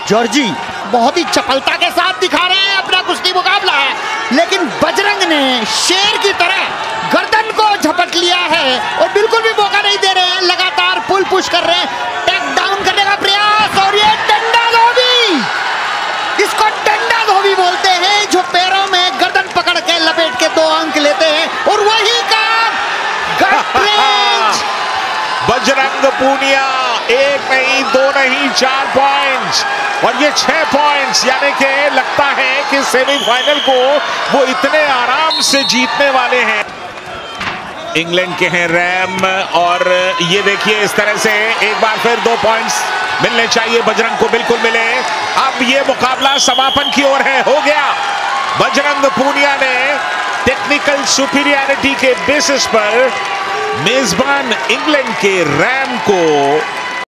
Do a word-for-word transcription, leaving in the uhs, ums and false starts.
Georgy बहुत ही चपलता के साथ दिखा रहे हैं अपना कुश्ती मुकाबला, लेकिन बजरंग ने शेर की तरह गर्दन को झपट लिया है और बिल्कुल भी मौका नहीं दे रहे हैं। लगातार पुल पुश कर रहे हैं, टेक डाउन करने का प्रयास, और ये डंडा धोबी, इसको डंडा धोबी बोलते हैं, जो पैरों में गर्दन पकड़ के लपेट के दो अंक लेते हैं और वही काम गट रेंज। बजरंग पूनिया एक नहीं, दो नहीं, चार पॉइंट्स और ये छह पॉइंट्स, यानी कि लगता है कि सेमीफाइनल को वो इतने आराम से जीतने वाले हैं। इंग्लैंड के हैं रैम, और ये देखिए इस तरह से एक बार फिर दो पॉइंट्स मिलने चाहिए बजरंग को, बिल्कुल मिले। अब ये मुकाबला समापन की ओर है, हो गया। बजरंग पूनिया ने टेक्निकल सुपीरियरिटी के बेसिस पर मेजबान इंग्लैंड के रैम को